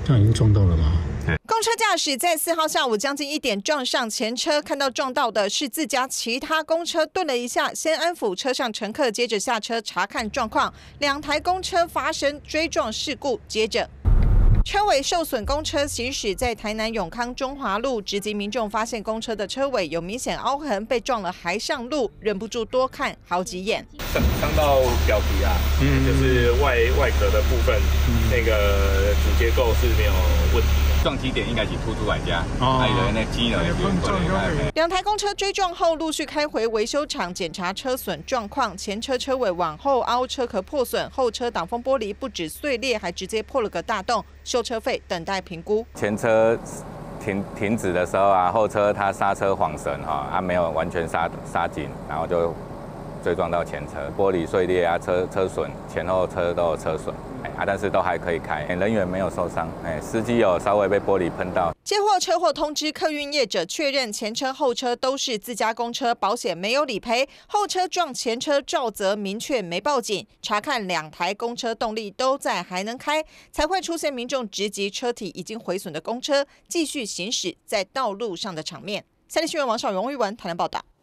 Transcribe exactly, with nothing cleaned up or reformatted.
这样已经撞到了吗？ 公车驾驶在四号下午将近一点撞上前车，看到撞到的是自家其他公车，顿了一下，先安抚车上乘客，接着下车查看状况。两台公车发生追撞事故，接着车尾受损，公车行驶在台南永康中华路，直击民众发现公车的车尾有明显凹痕，被撞了还上路，忍不住多看好几眼。 伤伤到表皮啊，嗯，就是外外壳的部分，嗯、那个主结构是没有问题的。 撞击点应该是凸出来家，哦，还有那机呢， 两台公车追撞后，陆续开回维修厂检查车损状况。前车车尾往后凹，车壳破损；后车挡风玻璃不止碎裂，还直接破了个大洞。修车费等待评估。 前车停停止的时候啊，后车它刹车晃神哈，它没有完全刹刹紧，然后就追撞到前车，玻璃碎裂啊，车车损，前后车都有车损。啊，但是都还可以开，人员没有受伤，哎，司机有稍微被玻璃喷到。 接获车祸通知，客运业者确认前车后车都是自家公车，保险没有理赔。后车撞前车肇责明确没报警，查看两台公车动力都在，还能开，才会出现民众直击车体已经毁损的公车继续行驶在道路上的场面。三立新闻王少荣、玉文台南报道。